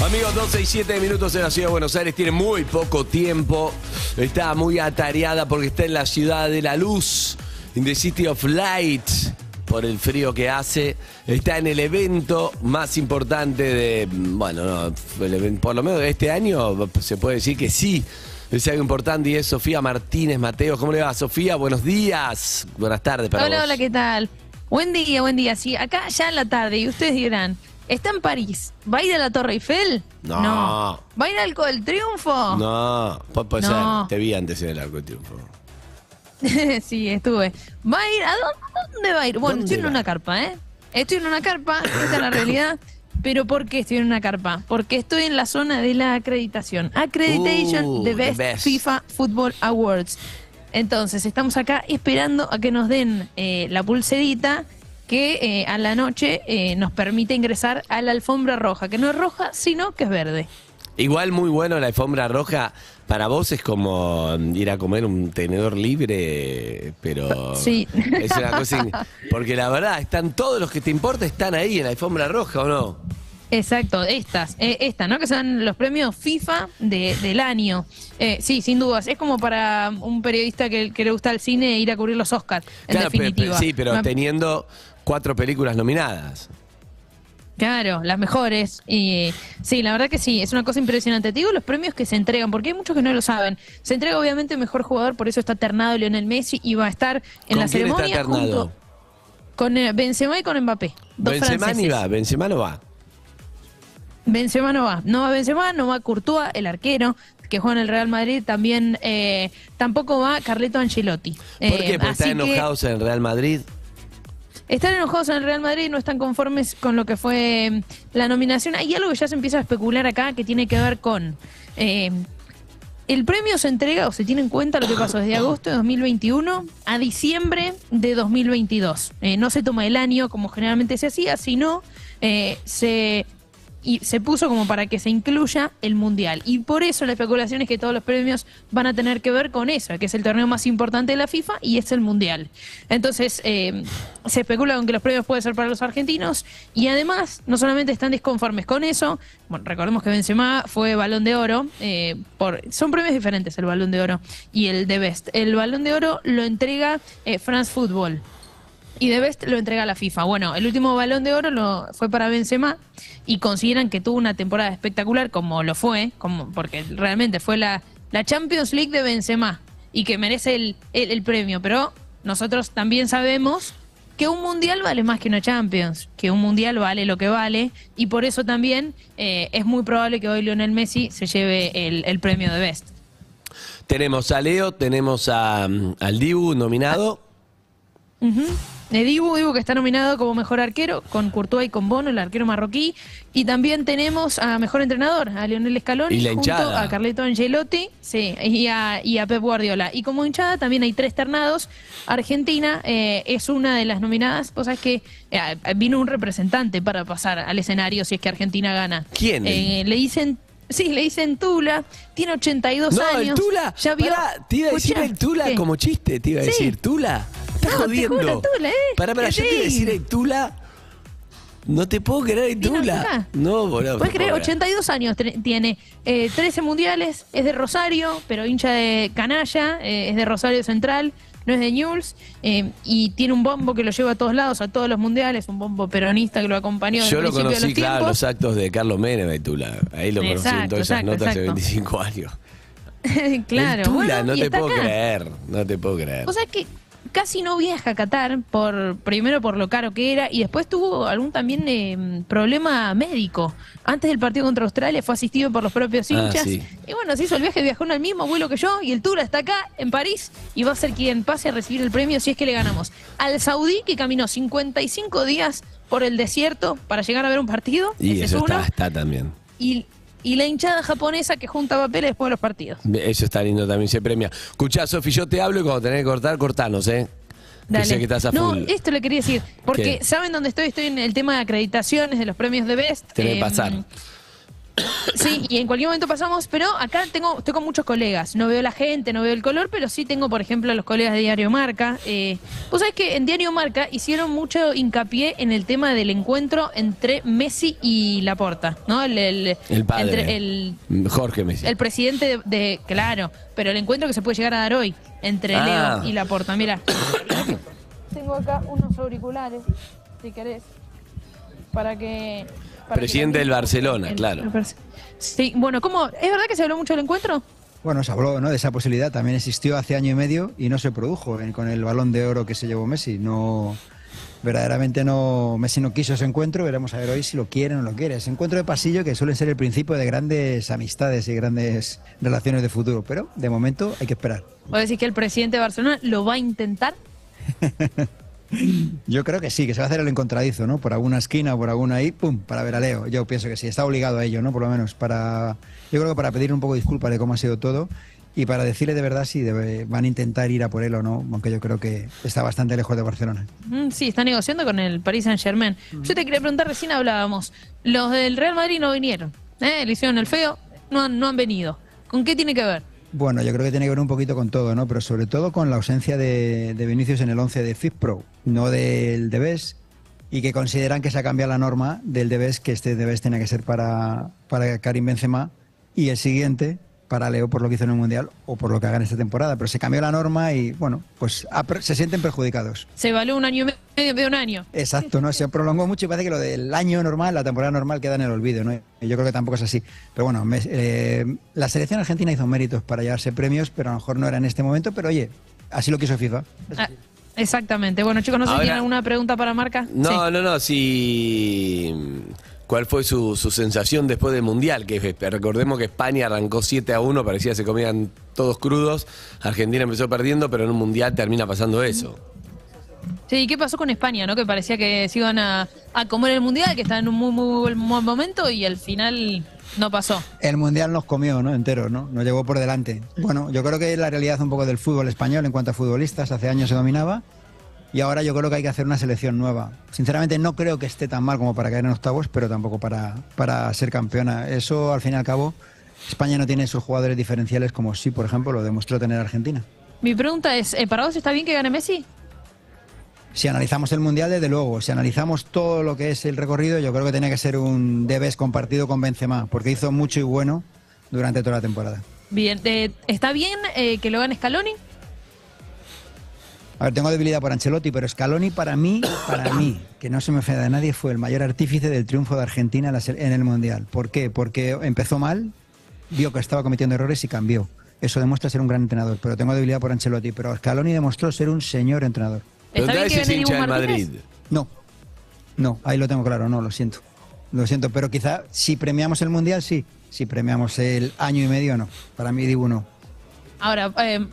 Amigos, 12 y 7 minutos en la ciudad de Buenos Aires. Tiene muy poco tiempo. Está muy atareada porque está en la ciudad de la luz, in the city of light, por el frío que hace. Está en el evento más importante de, bueno, no, por lo menos de este año, se puede decir que sí. Es algo importante y es Sofía Martínez Mateos. ¿Cómo le va, Sofía? Buenos días. Buenas tardes para vos. Hola, ¿qué tal? Buen día, buen día. Sí, acá ya en la tarde y ustedes dirán, ¿está en París? ¿Va a ir a la Torre Eiffel? No. ¿Va a ir al Arco del Triunfo? No, puede ser. Te vi antes en el Arco del Triunfo. Sí, estuve. ¿Va a ir? ¿A dónde va a ir? Bueno, estoy en una carpa, ¿eh? Estoy en una carpa, esta es la realidad. ¿Pero por qué estoy en una carpa? Porque estoy en la zona de la acreditación. Accreditation, the best FIFA Football Awards. Entonces, estamos acá esperando a que nos den la pulserita que a la noche nos permite ingresar a la alfombra roja, que no es roja, sino que es verde. Igual muy bueno la alfombra roja. Para vos es como ir a comer un tenedor libre, pero sí. Es una cosa... Porque la verdad, están todos los que te importa, están ahí en la alfombra roja, ¿o no? Exacto, esta, ¿no? Que son los premios FIFA del año. Sí, sin dudas. Es como para un periodista que le gusta el cine ir a cubrir los Oscars, en definitiva. Sí, pero teniendo 4 películas nominadas. Claro, las mejores. Y sí, la verdad que sí, es una cosa impresionante. Te digo los premios que se entregan, porque hay muchos que no lo saben. Se entrega obviamente el mejor jugador, por eso está ternado Lionel Messi y va a estar en la ceremonia. ¿Con quién está ternado? Junto con Benzema y con Mbappé. Benzema ni va, Benzema no va. Benzema no va. No va Benzema, no va Courtois, el arquero, que juega en el Real Madrid. También tampoco va Carleto Ancelotti. ¿Por qué? ¿Porque están enojados en el Real Madrid? Están enojados en el Real Madrid y no están conformes con lo que fue la nominación. Hay algo que ya se empieza a especular acá que tiene que ver con... el premio se entrega o se tiene en cuenta lo que pasó desde agosto de 2021 a diciembre de 2022. No se toma el año como generalmente se hacía, sino se puso como para que se incluya el Mundial. Y por eso la especulación es que todos los premios van a tener que ver con eso, que es el torneo más importante de la FIFA y es el Mundial. Entonces, se especula con que los premios pueden ser para los argentinos y además, no solamente están disconformes con eso, bueno, recordemos que Benzema fue Balón de Oro, son premios diferentes el Balón de Oro y el The Best. El Balón de Oro lo entrega France Football. Y The Best lo entrega a la FIFA. Bueno, el último Balón de Oro fue para Benzema y consideran que tuvo una temporada espectacular como lo fue, porque realmente fue la Champions League de Benzema y que merece el premio. Pero nosotros también sabemos que un Mundial vale más que una Champions, que un Mundial vale lo que vale y por eso también es muy probable que hoy Lionel Messi se lleve el premio The Best. Tenemos a Leo, tenemos al Dibu nominado. Dibu que está nominado como mejor arquero con Courtois y con Bono, el arquero marroquí, y también tenemos a mejor entrenador, a Lionel Scaloni, junto a Carleto Ancelotti, sí, y a Pep Guardiola. Y como hinchada también hay 3 ternados. Argentina es una de las nominadas. Vos sabés que vino un representante para pasar al escenario si es que Argentina gana. ¿Quién? Le dicen Tula, tiene 82 años. No, el Tula, ya vio. Te iba a decir el Tula como chiste, te iba a decir, Tula. Estás jodiendo. Tula, Pará, yo te iba a decir el Tula. No te puedo creer el Tula. No, boludo. Puedes creer, 82 años tiene, 13 mundiales, es de Rosario, pero hincha de canalla, es de Rosario Central, no es de Newell's, y tiene un bombo que lo lleva a todos lados, a todos los mundiales, un bombo peronista que lo acompañó. Yo lo conocí, claro, en los actos de Carlos Menem y Tula. Ahí lo conocí en todas esas notas de 25 años. Claro. El Tula, no te puedo creer, no te puedo creer. O sea que casi no viaja a Qatar, primero por lo caro que era, y después tuvo algún también problema médico. Antes del partido contra Australia fue asistido por los propios hinchas. Sí. Y bueno, se hizo el viaje, viajó en el mismo vuelo que yo, y el Tula está acá, en París, y va a ser quien pase a recibir el premio si es que le ganamos. Al saudí, que caminó 55 días por el desierto para llegar a ver un partido. Y eso está también. Y la hinchada japonesa que junta papeles después de los partidos. Eso está lindo, también se premia. Escuchá, Sofi, yo te hablo y cuando tenés que cortar, cortanos, Dale. Que sé que estás a full. No, esto le quería decir, porque ¿saben dónde estoy? Estoy en el tema de acreditaciones de los premios de Best. Tenés que pasar. Sí, y en cualquier momento pasamos, pero acá estoy con muchos colegas. No veo la gente, no veo el color, pero sí tengo, por ejemplo, a los colegas de Diario Marca. Vos sabés que en Diario Marca hicieron mucho hincapié en el tema del encuentro entre Messi y Laporta, ¿no? El padre. Jorge Messi. El presidente claro, pero el encuentro que se puede llegar a dar hoy entre Leo y Laporta. Mira, tengo acá unos auriculares, si querés, para que... Presidente del Barcelona, claro. Sí, bueno, ¿cómo? ¿Es verdad que se habló mucho del encuentro? Bueno, se habló, ¿no?, de esa posibilidad. También existió hace año y medio y no se produjo con el Balón de Oro que se llevó Messi. No, verdaderamente no, Messi no quiso ese encuentro. Veremos a ver hoy si lo quiere o no lo quiere. Ese encuentro de pasillo que suele ser el principio de grandes amistades y grandes relaciones de futuro. Pero de momento hay que esperar. ¿Vos decís que el presidente de Barcelona lo va a intentar? Yo creo que sí, que se va a hacer el encontradizo, ¿no? Por alguna esquina o por alguna ahí, pum, para ver a Leo. Yo pienso que sí, está obligado a ello, ¿no? Por lo menos yo creo que para pedir un poco de disculpas de cómo ha sido todo y para decirle de verdad si van a intentar ir a por él o no, aunque yo creo que está bastante lejos de Barcelona. Sí, está negociando con el Paris Saint-Germain. Yo te quería preguntar, recién hablábamos, los del Real Madrid no vinieron, le hicieron el feo, no han venido. ¿Con qué tiene que ver? Bueno, yo creo que tiene que ver un poquito con todo, ¿no? Pero sobre todo con la ausencia de Vinicius en el 11 de FIFPro, no del Debes, y que consideran que se ha cambiado la norma del Debes, que este Debes tenía que ser para Karim Benzema y el siguiente para Leo por lo que hizo en el Mundial o por lo que haga en esta temporada. Pero se cambió la norma y, bueno, pues se sienten perjudicados. Se evaluó un año y medio de un año. Exacto, ¿no? Se prolongó mucho y parece que lo del año normal, la temporada normal, queda en el olvido, ¿no? Y yo creo que tampoco es así. Pero bueno, la selección argentina hizo méritos para llevarse premios, pero a lo mejor no era en este momento, pero oye, así lo quiso FIFA. Exactamente. Bueno, chicos, no sé si tienen alguna pregunta para Marca. No, sí. ¿Cuál fue su sensación después del Mundial? Que recordemos que España arrancó 7-1, parecía que se comían todos crudos. Argentina empezó perdiendo, pero en un Mundial termina pasando eso. Sí, ¿y qué pasó con España, no? Que parecía que se iban a comer el Mundial, que estaba en un muy buen momento y al final no pasó. El Mundial nos comió, ¿no? Entero, ¿no? Nos llevó por delante. Bueno, yo creo que es la realidad un poco del fútbol español en cuanto a futbolistas. Hace años se dominaba. Y ahora yo creo que hay que hacer una selección nueva. Sinceramente no creo que esté tan mal como para caer en octavos, pero tampoco para ser campeona. Eso, al fin y al cabo, España no tiene esos jugadores diferenciales como sí, por ejemplo, lo demostró tener Argentina. Mi pregunta es, ¿para vos está bien que gane Messi? Si analizamos el Mundial, desde luego. Si analizamos todo lo que es el recorrido, yo creo que tenía que ser un Debes compartido con Benzema, porque hizo mucho y bueno durante toda la temporada. Bien, ¿está bien que lo gane Scaloni? A ver, tengo debilidad por Ancelotti, pero Scaloni para mí, que no se me ofenda de nadie, fue el mayor artífice del triunfo de Argentina en el Mundial. ¿Por qué? Porque empezó mal, vio que estaba cometiendo errores y cambió. Eso demuestra ser un gran entrenador, pero tengo debilidad por Ancelotti. Pero Scaloni demostró ser un señor entrenador. ¿Está bien que es hincha del Madrid? No, ahí lo tengo claro, no, lo siento. Lo siento, pero quizá si premiamos el Mundial, sí. Si premiamos el año y medio, no. Para mí, Dibu, no. Ahora,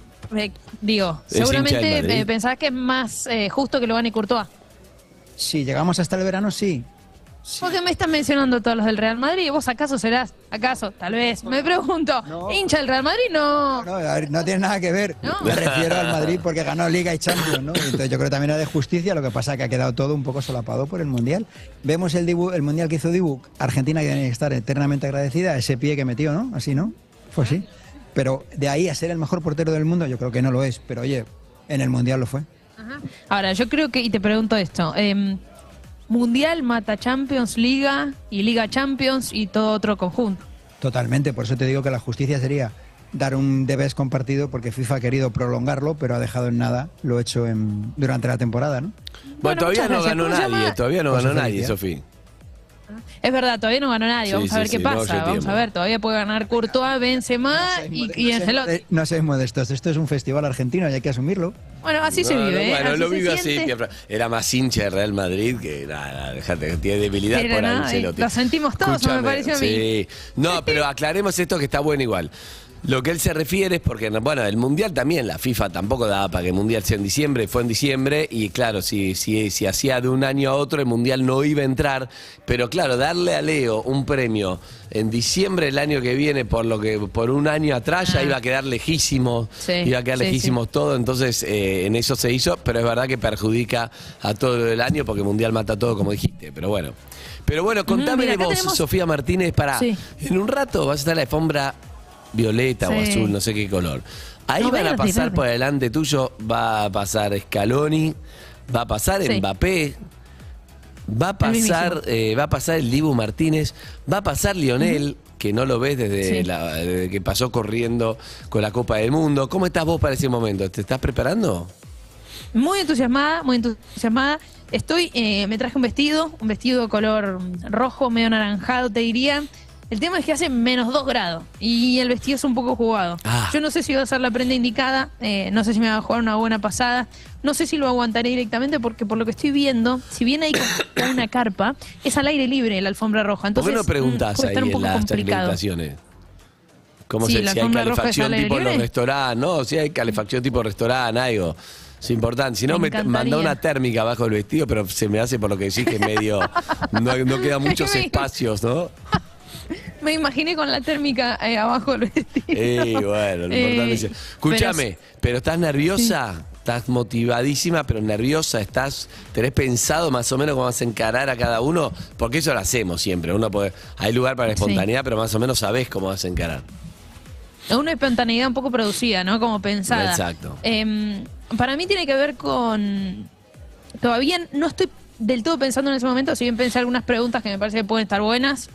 seguramente pensás que es más justo que lo gane Courtois. Si llegamos hasta el verano, sí. ¿Por qué me estás mencionando todos los del Real Madrid? ¿Vos acaso tal vez, me pregunto, hincha del Real Madrid? No, a ver, no tiene nada que ver. ¿No? Me refiero al Madrid porque ganó Liga y Champions, ¿no? Entonces yo creo que también era de justicia, lo que pasa es que ha quedado todo un poco solapado por el Mundial. Vemos el Mundial que hizo Dibu, Argentina que tiene que estar eternamente agradecida a ese pie que metió, ¿no? Así, ¿no? Fue así. Pero de ahí a ser el mejor portero del mundo, yo creo que no lo es. Pero oye, en el Mundial lo fue. Ajá. Ahora, yo creo que, y te pregunto esto, Mundial mata Champions, Liga y Liga Champions y todo otro conjunto. Totalmente, por eso te digo que la justicia sería dar un Debes compartido porque FIFA ha querido prolongarlo, pero ha dejado en nada lo hecho durante la temporada, ¿no? Bueno, todavía no ganó nadie, Sofía. Es verdad, todavía no ganó nadie. Vamos a ver qué pasa. Vamos a ver, todavía puede ganar Courtois, Benzema y Ancelotti. No seáis modestos, esto es un festival argentino y hay que asumirlo. Bueno, así se vive. Bueno, lo vive así. Era más hincha de Real Madrid que nada, dejate que tiene debilidad por Ancelotti. Lo sentimos todos, me pareció a mí. Sí. No, pero aclaremos esto que está bueno igual. Lo que él se refiere es porque, bueno, el Mundial también, la FIFA tampoco daba para que el Mundial sea en diciembre, fue en diciembre, y claro, si hacía de un año a otro, el Mundial no iba a entrar, pero claro, darle a Leo un premio en diciembre el año que viene, por un año atrás ya iba a quedar lejísimo, iba a quedar lejísimos todo, entonces en eso se hizo, pero es verdad que perjudica a todo el año porque el Mundial mata todo, como dijiste, pero bueno. Pero bueno, contame Mira, de acá vos, tenemos- Sofía Martínez, Sí. en un rato vas a estar en la alfombra violeta o Sí. azul, no sé qué color. Ahí No, van a verde, pasar verde. por delante tuyo, va a pasar Scaloni, va a pasar Sí. Mbappé, va a pasar el Dibu Martínez, va a pasar Lionel, que no lo ves desde, Sí. desde que pasó corriendo con la Copa del Mundo. ¿Cómo estás vos para ese momento? ¿Te estás preparando? Muy entusiasmada, muy entusiasmada. Me traje un vestido color rojo, medio anaranjado, te diría. El tema es que hace -2 grados y el vestido es un poco jugado. Ah. Yo no sé si va a ser la prenda indicada, no sé si me va a jugar una buena pasada, no sé si lo aguantaré directamente porque por lo que estoy viendo, si bien hay con una carpa, es al aire libre la alfombra roja. ¿Por Entonces, qué no preguntás puede ahí estar un en poco las complicado. acreditaciones? ¿Cómo Sí, si la hay alfombra roja es calefacción al aire tipo en los libre. restaurantes? No, si hay calefacción tipo restaurante, algo. Es importante. Si no, Me me encantaría. manda una térmica abajo del vestido, pero se me hace por lo que decís que es medio. No quedan muchos espacios, ¿no? Me imaginé con la térmica abajo del vestido. Bueno, lo importante es. Escúchame, pero ¿estás nerviosa? ¿Estás motivadísima, pero nerviosa? ¿Tenés pensado más o menos cómo vas a encarar a cada uno? Porque eso lo hacemos siempre. Hay lugar para la espontaneidad, pero más o menos sabés cómo vas a encarar. Es una espontaneidad un poco producida, ¿no? Como pensada. Exacto. Para mí tiene que ver con... Todavía no estoy del todo pensando en ese momento, si bien pensé algunas preguntas que me parece que pueden estar buenas.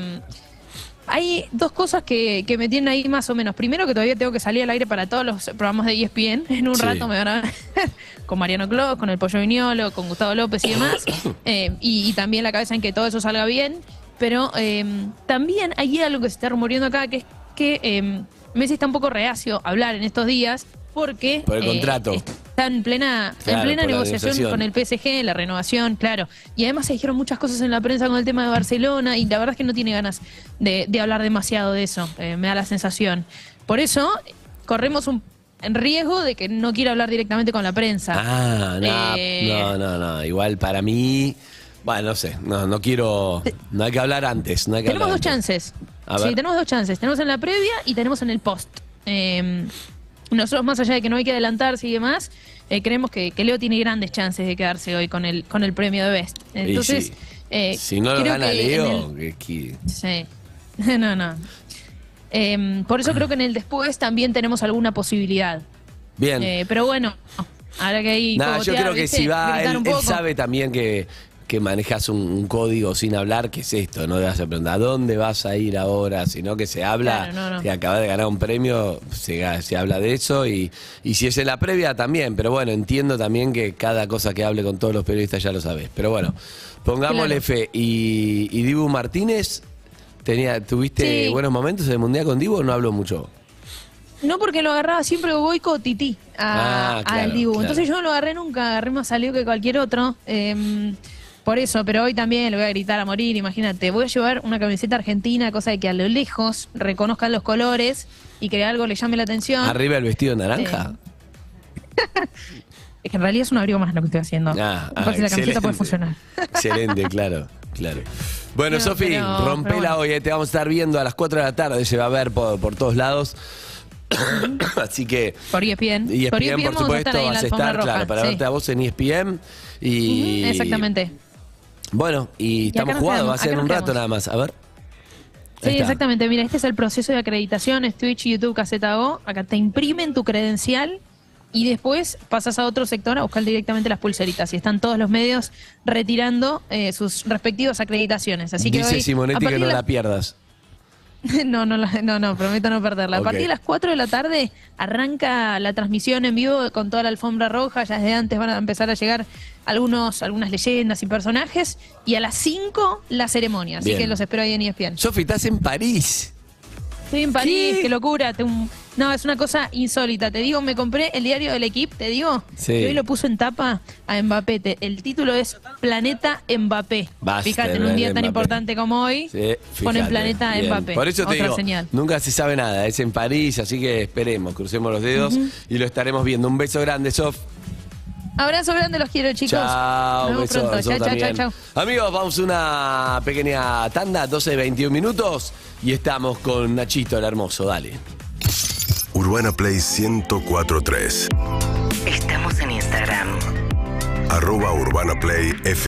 Hay dos cosas que me tienen ahí más o menos. Primero, que todavía tengo que salir al aire para todos los programas de ESPN. En un Sí. rato me van a ver con Mariano Clos, con el Pollo Viñolo, con Gustavo López y demás. Y también la cabeza en que todo eso salga bien. Pero también hay algo que se está rumoreando acá, que es que Messi está un poco reacio a hablar en estos días porque... Por el contrato. Está en plena Claro, por la negociación negociación. con el PSG, la renovación, claro. Y además se dijeron muchas cosas en la prensa con el tema de Barcelona y la verdad es que no tiene ganas de hablar demasiado de eso, me da la sensación. Por eso corremos en riesgo de que no quiera hablar directamente con la prensa. No. Igual para mí, bueno, no sé, no quiero, no hay que hablar antes. No hay que Tenemos hablar dos antes. chances. A ver. Sí, tenemos dos chances. Tenemos en la previa y tenemos en el post. Nosotros, más allá de que no hay que adelantarse y demás, creemos que Leo tiene grandes chances de quedarse hoy con el premio de Best. Entonces, si no lo creo gana que Leo, Sí. No. Por eso creo que en el después también tenemos alguna posibilidad. bien. Pero bueno, ahora que hay Nada, yo creo que ¿viste? si va, Gritar él un poco. sabe también que manejas un código sin hablar, que es esto, no le vas a preguntar ¿a dónde vas a ir ahora? Sino que se habla, Claro, no. que acabas de ganar un premio, se habla de eso y si es en la previa también, pero bueno, entiendo también que cada cosa que hable con todos los periodistas ya lo sabes, pero bueno, pongámosle Claro. fe. Y Dibu Martínez, ¿tuviste Sí. buenos momentos en el Mundial con Dibu o no habló mucho? No, porque lo agarraba siempre Boico o Tití Ah, claro, al Dibu. claro. Entonces yo no lo agarré nunca, agarré más salido que cualquier otro. Por eso, pero hoy también le voy a gritar a morir, imagínate. Voy a llevar una camiseta argentina, cosa de que a lo lejos reconozcan los colores y que algo le llame la atención. ¿Arriba el vestido naranja? Es que en realidad es un abrigo más lo que estoy haciendo. Ah, Me parece que la camiseta excelente. puede funcionar. Excelente, claro. Bueno, No, Sofi, pero rompela bueno. hoy, te vamos a estar viendo a las 4 de la tarde, se va a ver por todos lados. Así que Por ESPN. ESPN, por vamos a supuesto, estar ahí en la vas a alfombra estar, roja, claro, para sí. verte a vos en ESPN. Y Exactamente. Bueno, y acá estamos nos jugados, quedamos, va a ser acá un nos rato quedamos. nada más. A ver. Sí, Ahí está. exactamente. Mira, este es el proceso de acreditación, es Twitch, YouTube, Caseta O. Acá te imprimen tu credencial y después pasas a otro sector a buscar directamente las pulseritas. Y están todos los medios retirando sus respectivas acreditaciones. Así que Dice hoy, Simonetti a que partir no de la pierdas. No, prometo no perderla. Ok. A partir de las 4 de la tarde arranca la transmisión en vivo con toda la alfombra roja. Ya desde antes van a empezar a llegar algunas leyendas y personajes. Y a las 5 la ceremonia. Así Bien. que los espero ahí en ESPN. Sofi, estás en París. Estoy en París, ¿Qué? qué locura. No, es una cosa insólita. Te digo, me compré el diario del equipo, te digo. Sí. Y hoy lo puso en tapa a Mbappé. El título es Planeta Mbappé. Basta, Fíjate, en un día tan Mbappé. importante como hoy, Sí, ponen fíjate. Planeta Bien. Mbappé. Por eso te Otra digo, señal. nunca se sabe nada, es en París, así que esperemos, crucemos los dedos y lo estaremos viendo. Un beso grande, Sof. Abrazo grande, los quiero, chicos. Chao, Nos vemos besos, pronto. besos Chao, también. chao. Amigos, vamos a una pequeña tanda, 12-21 minutos, y estamos con Nachito el Hermoso, dale. Urbana Play 104.3. Estamos en Instagram. @Urbana Play F.